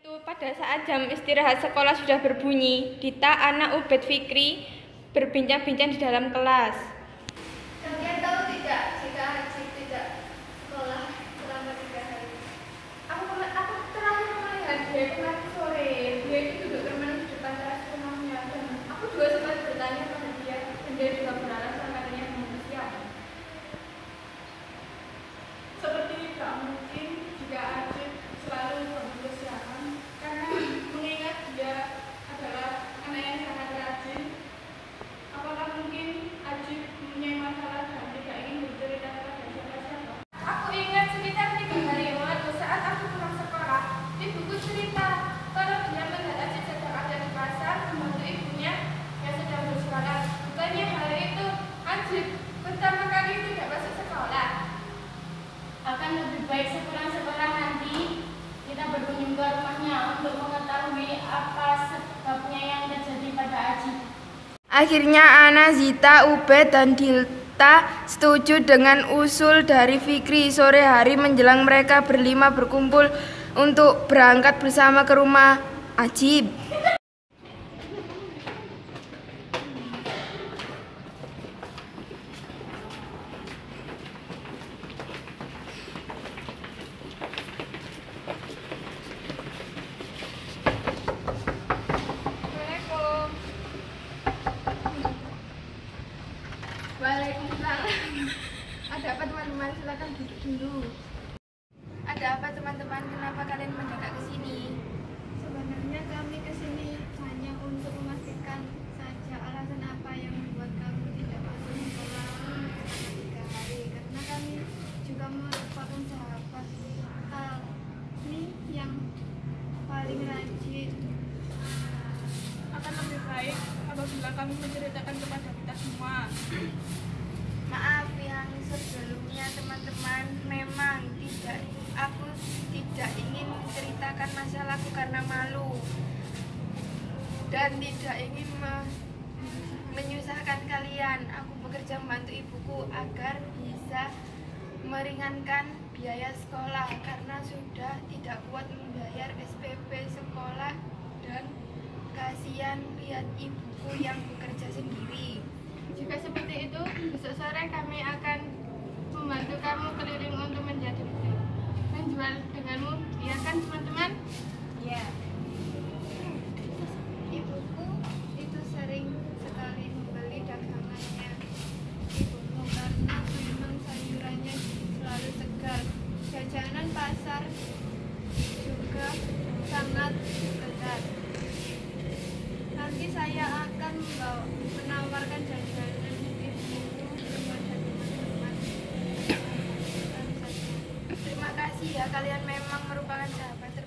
Pada saat jam istirahat sekolah sudah berbunyi, Dita, anak Ubed Fikri, berbincang-bincang di dalam kelas. Kalian tahu tidak jika Haji tidak sekolah selama 3 hari? Aku terakhir melihat dia kemarin sore. Dia itu duduk termenung di depan teras rumahnya. Dan aku juga sempat bertanya pada dia, dan dia juga beralasan katanya belum siap. Seperti tidak mungkin jika Ajib selalu berpersiapan, karena mengingat dia adalah anak yang sangat rajin. Apakah mungkin Ajib mempunyai masalah dan tidak ingin bercerita kepada siapa-siapa? Aku ingat sekitar 3 hari yang lalu saat aku pulang sekolah, ibuku cerita kalau dia melihat Ajib sedang ada di pasar membantu ibunya yang sedang berjualan. Bukannya hari itu Ajib pertama kali tidak masuk sekolah. Akan lebih baik sepulang sekolah nanti kita berkunjung ke rumahnya untuk mengetahui apa sebabnya yang terjadi pada Ajib. Akhirnya Ana, Zita, Ubed, dan Dilta setuju dengan usul dari Fikri. Sore hari menjelang mereka berlima berkumpul untuk berangkat bersama ke rumah Ajib. Assalamualaikum. Waalaikumsalam. Ada apa teman-teman? Silakan duduk dulu. Ada apa teman-teman? Kenapa kalian mendadak ke sini? Sebenarnya kami ke sini hanya untuk memastikan saja alasan apa yang membuat kamu tidak masuk sekolah selama 3 hari. Karena kami juga merupakan sahabat kami yang paling rajin. Akan lebih baik apabila kami menceritakan kepada kita semua. Maaf yang sebelumnya teman-teman, memang aku tidak ingin menceritakan masalahku karena malu dan tidak ingin menyusahkan kalian. Aku bekerja membantu ibuku agar bisa meringankan biaya sekolah karena sudah tidak kuat membayar SPP sekolah dan kasihan lihat ibuku yang bekerja sendiri. Jika seperti itu, besok sore kami akan membantu kamu keliling untuk menjual denganmu, ya kan teman-teman? Ya. Ibuku itu sering sekali membeli dagangannya ibumu karena memang sayurannya selalu segar. Jajanan pasar juga sangat dekat. Nanti saya akan menawarkan jajanan ibumu kepada teman-teman. Terima kasih ya, kalian memang merupakan sahabat